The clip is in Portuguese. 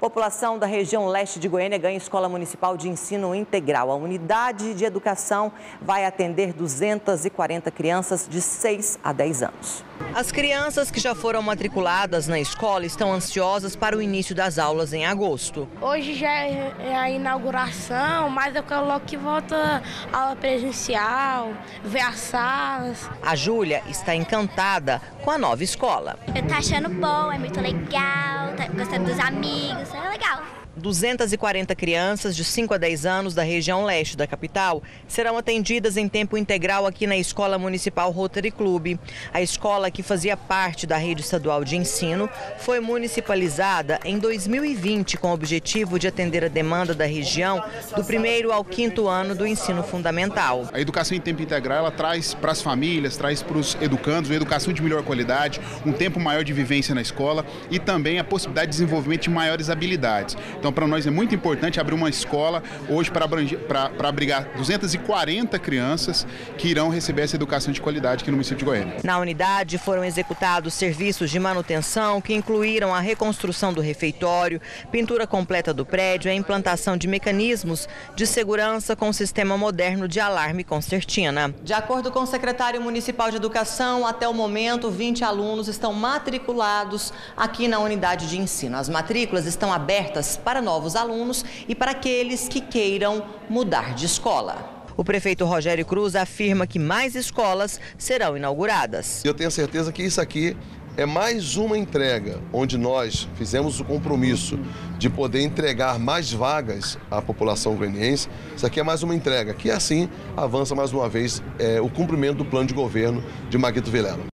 população da região leste de Goiânia ganha escola municipal de ensino integral. A unidade de educação vai atender 240 crianças de 6 a 10 anos. As crianças que já foram matriculadas na escola estão ansiosas para o início das aulas em agosto. Hoje já é a inauguração, mas eu quero logo que volta a aula presencial, ver as salas. A Júlia está encantada com a nova escola. Eu tô achando bom, é muito legal, tá gostando dos amigos, é legal. 240 crianças de 5 a 10 anos da região leste da capital serão atendidas em tempo integral aqui na Escola Municipal Rotary Club. A escola, que fazia parte da rede estadual de ensino, foi municipalizada em 2020 com o objetivo de atender a demanda da região do 1º ao 5º ano do ensino fundamental. A educação em tempo integral, ela traz para as famílias, traz para os educandos uma educação de melhor qualidade, um tempo maior de vivência na escola e também a possibilidade de desenvolvimento de maiores habilidades. Então, para nós é muito importante abrir uma escola hoje para abrigar 240 crianças que irão receber essa educação de qualidade aqui no município de Goiânia. Na unidade foram executados serviços de manutenção que incluíram a reconstrução do refeitório, pintura completa do prédio e a implantação de mecanismos de segurança com sistema moderno de alarme concertina. De acordo com o secretário municipal de educação, até o momento 20 alunos estão matriculados aqui na unidade de ensino. As matrículas estão abertas para novos alunos e para aqueles que queiram mudar de escola. O prefeito Rogério Cruz afirma que mais escolas serão inauguradas. Eu tenho certeza que isso aqui é mais uma entrega, onde nós fizemos o compromisso de poder entregar mais vagas à população goianiense. Isso aqui é mais uma entrega, que assim avança mais uma vez o cumprimento do plano de governo de Maguito Vilela.